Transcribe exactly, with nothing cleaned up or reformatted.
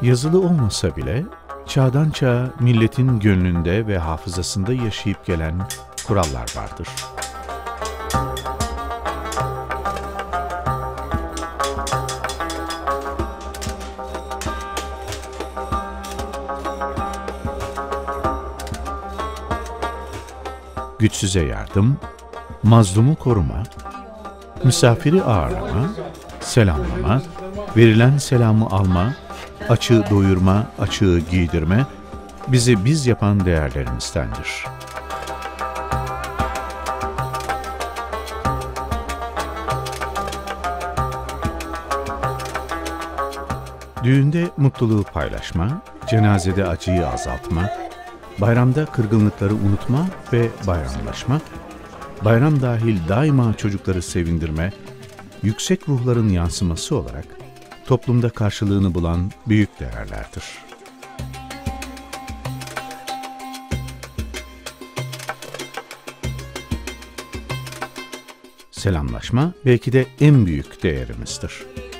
Yazılı olmasa bile çağdan çağa milletin gönlünde ve hafızasında yaşayıp gelen kurallar vardır. Güçsüze yardım, mazlumu koruma, misafiri ağırlama, selamlama, verilen selamı alma, açığı doyurma, açığı giydirme, bizi biz yapan değerlerimizdendir. Düğünde mutluluğu paylaşma, cenazede acıyı azaltma, bayramda kırgınlıkları unutma ve bayramlaşma, bayram dahil daima çocukları sevindirme, yüksek ruhların yansıması olarak toplumda karşılığını bulan büyük değerlerdir. Selamlaşma belki de en büyük değerimizdir.